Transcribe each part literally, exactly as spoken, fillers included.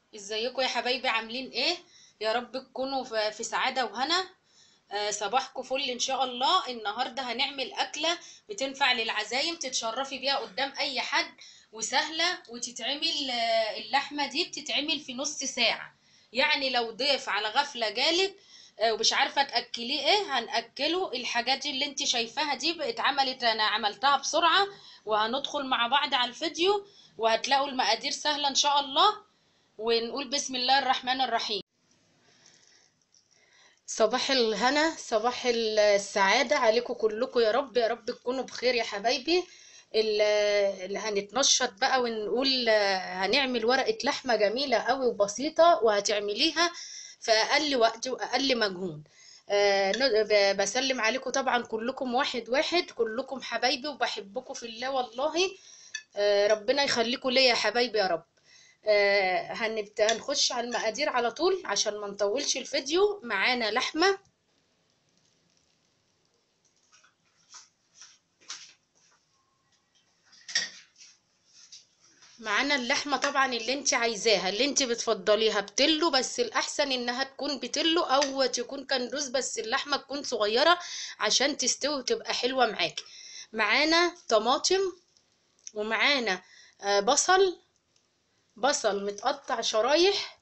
ازيكم يا حبايبي؟ عاملين ايه؟ يا رب تكونوا ف- في سعادة وهنا. آه، صباحكم فل ان شاء الله. النهارده هنعمل اكلة بتنفع للعزايم، تتشرفي بيها قدام اي حد، وسهلة وتتعمل. آه، اللحمة دي بتتعمل في نص ساعة. يعني لو ضيف على غفلة جالك آه، ومش عارفة تأكليه ايه، هنأكله الحاجات اللي انت شايفاها دي اتعملت. انا عملتها بسرعة، وهندخل مع بعض على الفيديو وهتلاقوا المقادير سهلة ان شاء الله. ونقول بسم الله الرحمن الرحيم. صباح الهنا، صباح السعادة عليكم كلكم، يا رب يا رب تكونوا بخير يا حبايبي. ال- اللي هنتنشط بقى ونقول آه، هنعمل ورقة لحمة جميلة قوي وبسيطة، وهتعمليها في أقل وقت وأقل مجهود. آه، ن- ب- بسلم عليكم طبعا كلكم واحد واحد، كلكم حبايبي وبحبكم في الله والله. آه، ربنا يخليكم ليا يا حبايبي يا رب. آه، هنبت... هنخش على المقادير على طول عشان ما نطولش الفيديو. معانا لحمة، معانا اللحمة طبعا اللي انت عايزاها، اللي انت بتفضليها بتلو، بس الأحسن انها تكون بتلو او تكون كندوز، بس اللحمة تكون صغيرة عشان تستوي وتبقى حلوة معاكي. معانا طماطم، ومعانا آه، بصل، بصل متقطع شرايح.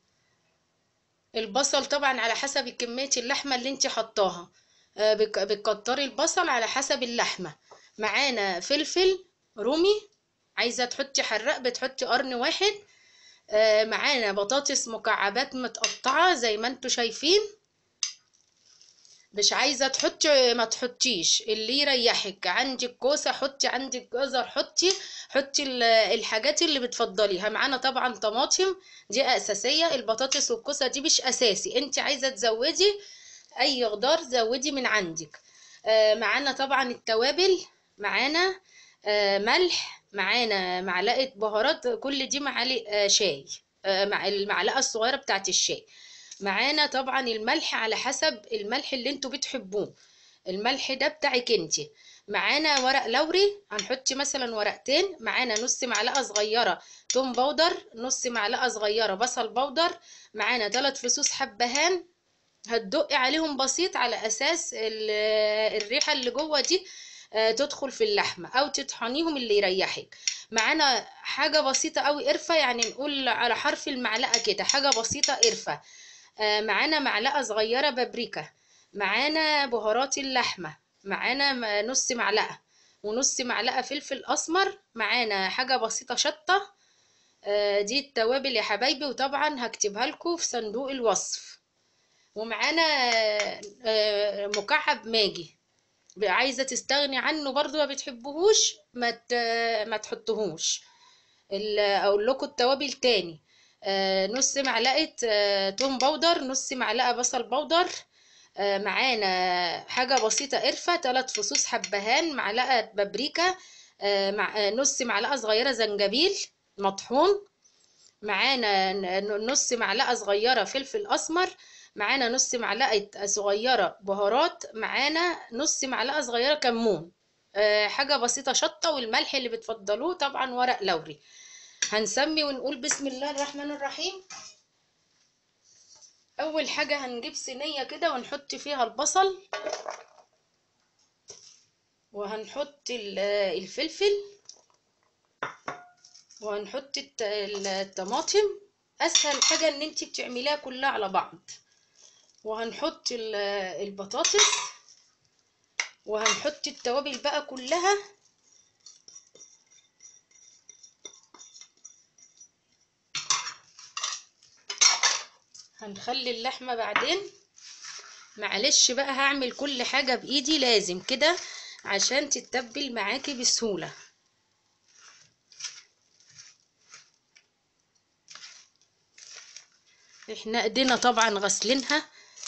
البصل طبعا على حسب كمية اللحمة اللي انت حطاها. آه، بك- بتكتري البصل على حسب اللحمة. معانا فلفل رومي، عايزة تحطي حراق بتحطي قرن واحد. آه، معانا بطاطس مكعبات متقطعة زي ما انتوا شايفين. مش عايزة تحطي ما تحطيش، اللي يريحك. عندك كوسة حطي، عندك جزر حطي، حطي ال- الحاجات اللي بتفضليها. معانا طبعا طماطم، دي أساسية. البطاطس والكوسة دي مش أساسي، انت عايزة تزودي أي خضار زودي من عندك. آه، معانا طبعا التوابل، معانا آه، ملح، معانا معلقة بهارات، كل دي معالق آه، شاي، آه، مع المعلقة الصغيرة بتاعت الشاي. معانا طبعا الملح على حسب الملح اللي انتوا بتحبوه، الملح ده بتاعك انتي. معانا ورق لوري، هنحط مثلا ورقتين. معانا نص معلقة صغيرة توم باودر، نص معلقة صغيرة بصل باودر. معانا ثلاث فصوص حبهان، هتدقي عليهم بسيط على اساس ال- الريحة اللي جوه دي آه، تدخل في اللحمة، او تطحنيهم اللي يريحك. معانا حاجة بسيطة قوي قرفة، يعني نقول على حرف المعلقة كده، حاجة بسيطة قرفة. آه، معانا معلقة صغيرة بابريكا. معانا بهارات اللحمة، معانا م- نص معلقة، ونص معلقة فلفل أسمر. معانا حاجة بسيطة شطة. آه، دي التوابل يا حبايبي، وطبعا هكتبها لكم في صندوق الوصف. ومعانا آه، مكعب ماجي، عايزة تستغني عنه برضو ما بتحبوهوش ما ت- ما تحطوهوش. ال- اقول لكم التوابل تاني. آه، نص معلقة آه، توم باودر، نص معلقة بصل باودر. آه، معانا حاجة بسيطة قرفة، ثلاث فصوص حبهان، معلقة بابريكا. آه، مع آه، نص معلقة صغيرة زنجبيل مطحون. معانا ن- نص معلقة صغيرة فلفل أسمر. معانا نص معلقة صغيرة بهارات. معانا نص معلقة صغيرة كمون. آه، حاجة بسيطة شطة، والملح اللي بتفضلوه طبعا ورق لوري. هنسمي ونقول بسم الله الرحمن الرحيم. اول حاجة هنجيب صينية كده ونحط فيها البصل، وهنحط ال- الفلفل، وهنحط الت- الطماطم. اسهل حاجة ان انت بتعمليها كلها على بعض. وهنحط ال- البطاطس، وهنحط التوابل بقى كلها. هنخلي اللحمة بعدين. معلش بقى هعمل كل حاجة بايدي، لازم كده عشان تتبل معاكي بسهولة. احنا ايدينا طبعا غسلينها،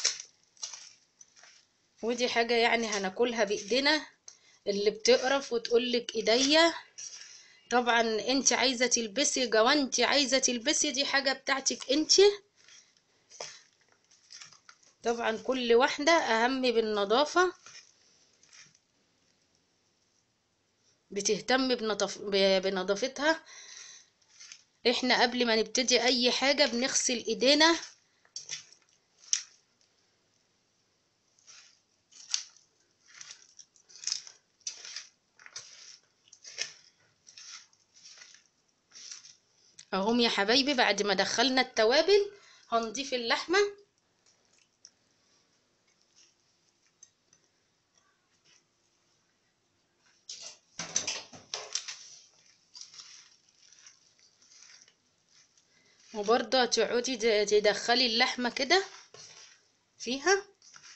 ودي حاجة يعني هناكلها بايدينا. اللي بتقرف وتقولك ايديا، طبعا انت عايزة تلبسي جوانتي، عايزة تلبسي، دي حاجة بتاعتك انت. طبعا كل واحدة اهم بالنظافة، بتهتم بنظف... ب- بنظافتها. احنا قبل ما نبتدي اي حاجة بنغسل ايدينا. اهم يا حبايبي، بعد ما دخلنا التوابل هنضيف اللحمة. وبرضه هتقعدي تدخلي اللحمة كده فيها.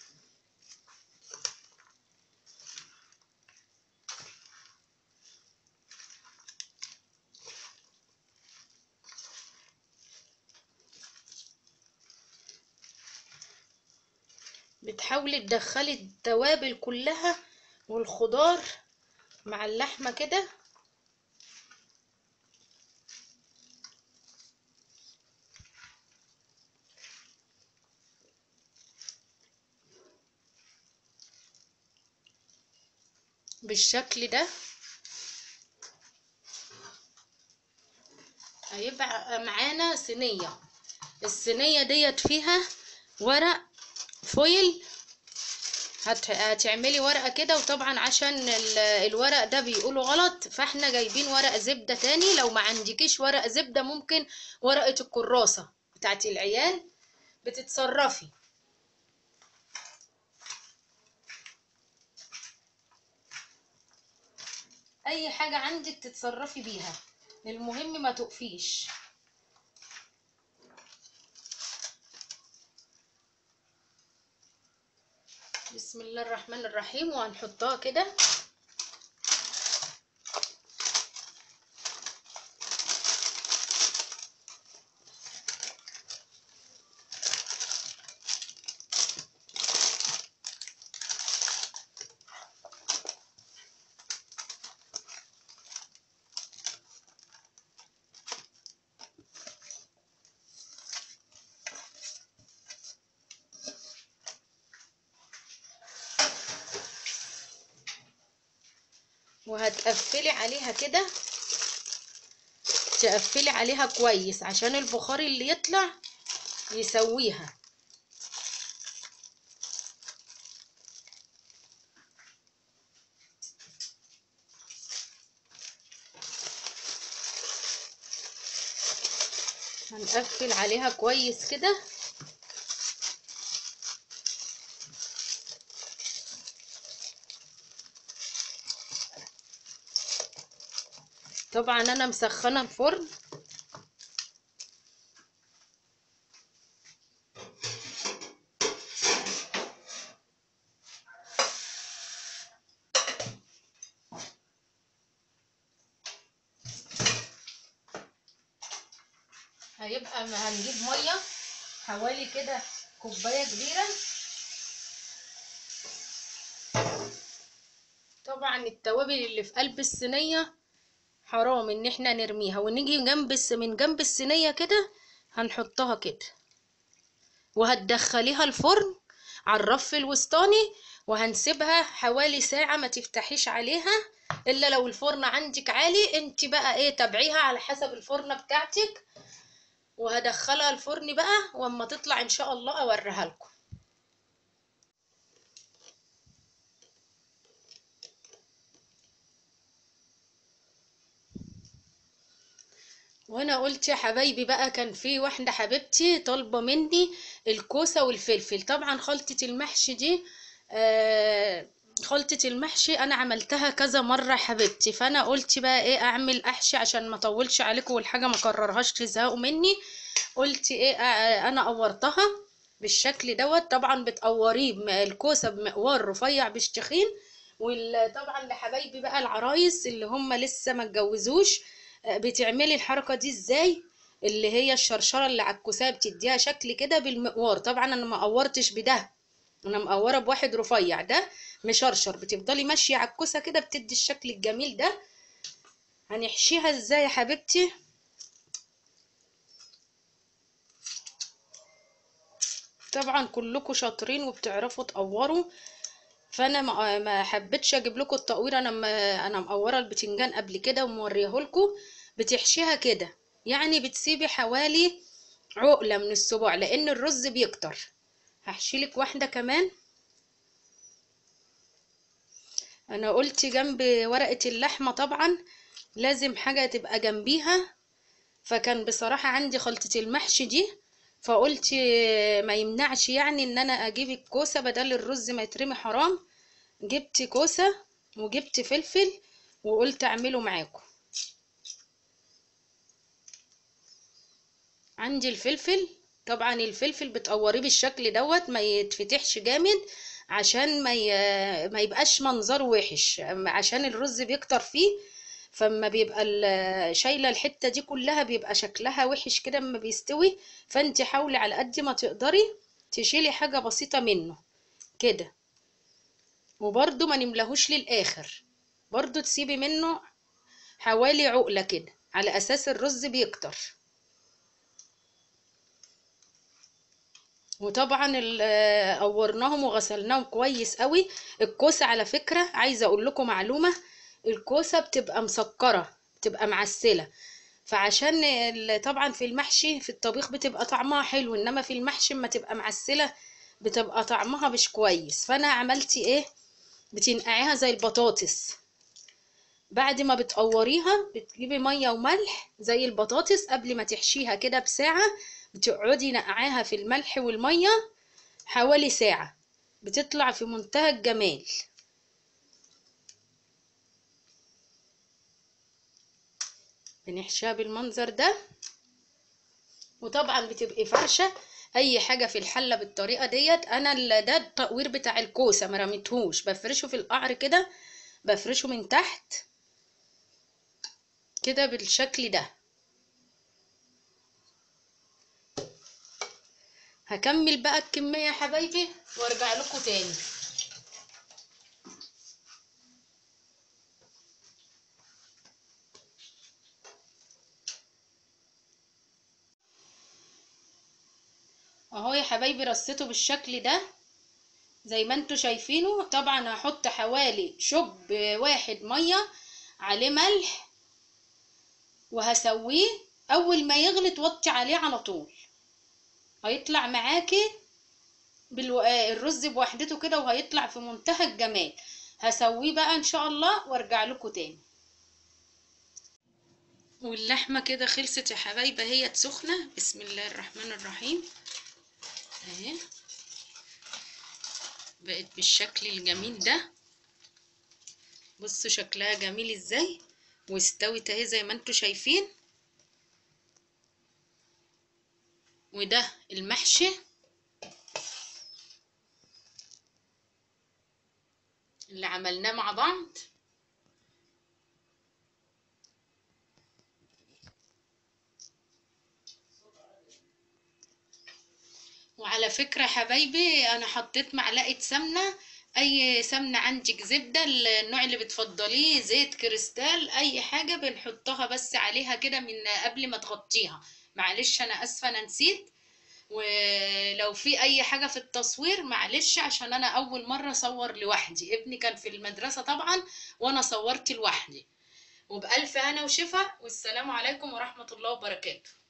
بتحاولي تدخلي التوابل كلها والخضار مع اللحمة كده. بالشكل ده هيبقى معانا صينية. الصينية ديت فيها ورق فويل. هت... هتعملي ورقة كده، وطبعا عشان ال... الورق ده بيقولوا غلط، فاحنا جايبين ورق زبدة تاني. لو ما عندكيش ورق زبدة ممكن ورقة الكراسة بتاعت العيال بتتصرفي. اي حاجة عندك تتصرفي بيها، المهم ما تقفيش. بسم الله الرحمن الرحيم. وهنحطها كده. وهتقفلي عليها كده، تقفلي عليها كويس عشان البخار اللي يطلع يسويها. هنقفل عليها كويس كده. طبعا انا مسخنه الفرن. هيبقى هنجيب ميه حوالي كده كوبايه كبيره. طبعا التوابل اللي في قلب الصينيه حرام ان احنا نرميها، ونيجي جنب من جنب الصينيه كده هنحطها كده، وهتدخليها الفرن على الرف الوسطاني، وهنسيبها حوالي ساعه. ما تفتحيش عليها الا لو الفرن عندك عالي. انت بقى ايه، تابعيها على حسب الفرن بتاعتك. وهدخلها الفرن بقى، واما تطلع ان شاء الله اوريها لكم. وانا قلت يا حبايبي بقى، كان في واحده حبيبتي طالبه مني الكوسه والفلفل. طبعا خلطه المحشي دي آه خلطه المحشي انا عملتها كذا مره حبيبتي، فانا قلت بقى ايه، اعمل احشي عشان ما اطولش عليكم والحاجه ما كررهاش تزهقوا مني. قلت ايه، آه انا قورتها بالشكل دوت. طبعا بتقوريه الكوسه بمقوار رفيع مش تخين. وطبعا لحبايبي بقى العرايس اللي هم لسه ما اتجوزوش، بتعملي الحركه دي ازاي؟ اللي هي الشرشره اللي على الكوسه بتديها شكل كده بالمقوار. طبعا انا ما قورتش بده، انا مقوره بواحد رفيع ده مشرشر. بتفضلي ماشيه على الكوسه كده بتدي الشكل الجميل ده. هنحشيها ازاي يا حبيبتي؟ طبعا كلكم شاطرين وبتعرفوا تقوروا، فانا ما ما حبيتش اجيب لكم التقوير. انا ما انا مقوره البتنجان قبل كده وموريه لكم. بتحشيها كده، يعني بتسيبي حوالي عقلة من الصباع لان الرز بيكتر. هحشيلك واحدة كمان. انا قلت جنب ورقة اللحمة طبعا لازم حاجة تبقى جنبيها، فكان بصراحة عندي خلطة المحشي دي، فقلت ما يمنعش يعني ان انا اجيب الكوسة بدل الرز ما يترمي حرام. جبت كوسة وجبت فلفل وقلت اعمله معاكم. عندي الفلفل، طبعا الفلفل بتقوريه بالشكل دوت ما يتفتحش جامد عشان ما ي... ما يبقاش منظره وحش، عشان الرز بيكتر فيه، فما بيبقى شايله الحته دي كلها بيبقى شكلها وحش كده اما بيستوي. فانت حاولي على قد ما تقدري تشيلي حاجه بسيطه منه كده، وبرده ما نملهوش للاخر، برضو تسيبي منه حوالي عقله كده على اساس الرز بيكتر. وطبعا قورناهم وغسلناهم كويس قوي. الكوسه على فكره عايزه اقول لكم معلومه، الكوسه بتبقى مسكره، بتبقى معسله، فعشان طبعا في المحشي في الطبيخ بتبقى طعمها حلو، انما في المحشي اما تبقى معسله بتبقى طعمها مش كويس. فانا عملتي ايه، بتنقعيها زي البطاطس، بعد ما بتقوريها بتجيبي ميه وملح زي البطاطس قبل ما تحشيها كده بساعه، بتقعدي نقعاها في الملح والميه حوالي ساعه، بتطلع في منتهى الجمال. بنحشيها بالمنظر ده، وطبعا بتبقي فرشه اي حاجه في الحله بالطريقه ديت. انا ده التقوير بتاع الكوسه ما رميتهوش، بفرشه في القعر كده، بفرشه من تحت كده بالشكل ده. هكمل بقى الكميه يا حبايبي وارجع لكم تاني. اهو يا حبايبي رصيته بالشكل ده زي ما انتوا شايفينه. طبعا هحط حوالي شوب واحد ميه عليه ملح وهسويه، اول ما يغلي توطي عليه على طول، هيطلع معاكي بالو... الرز بوحدته كده وهيطلع في منتهى الجمال. هسويه بقى ان شاء الله وارجع لكم تاني. واللحمه كده خلصت يا حبايبه، هي سخنه. بسم الله الرحمن الرحيم. اهي بقت بالشكل الجميل ده، بصوا شكلها جميل ازاي، واستوت اهي زي ما انتوا شايفين. وده المحشي اللي عملناه مع بعض. وعلى فكرة يا حبايبي انا حطيت معلقة سمنة، اي سمنة عندك، زبدة النوع اللي بتفضليه، زيت كريستال، اي حاجة بنحطها بس عليها كده من قبل ما تغطيها. معلش انا اسفة انا نسيت، ولو في اي حاجة في التصوير معلش عشان انا اول مرة اصور لوحدي، ابني كان في المدرسة طبعا وانا صورت لوحدي. وبألف هنا وشفا، والسلام عليكم ورحمة الله وبركاته.